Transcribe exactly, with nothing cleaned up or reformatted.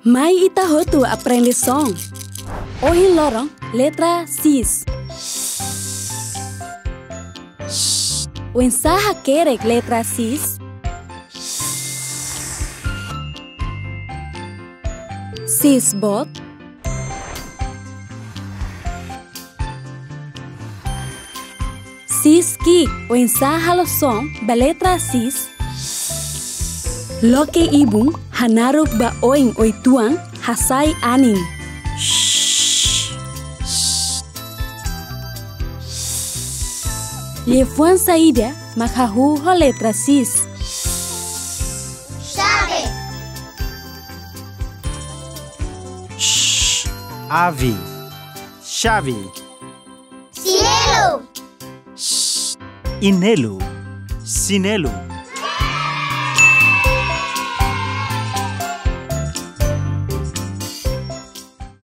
Mai ita hotu aprende som. Ohin lorong letra sis. Wensaha kerek letra sis. Sis bot. Sis ki wensaha lo som ba letra sis. Loke ibung hanaruk ba oing oi tuang hasai anin. Lefuan saida makahu ho letra sis. Chave. Shh. Ave. Chave. Sinelo. Shh. Inelo. Sinelo.